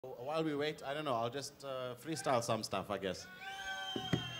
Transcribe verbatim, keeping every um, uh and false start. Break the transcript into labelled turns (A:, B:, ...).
A: While we wait, I don't know, I'll just uh, freestyle some stuff, I guess.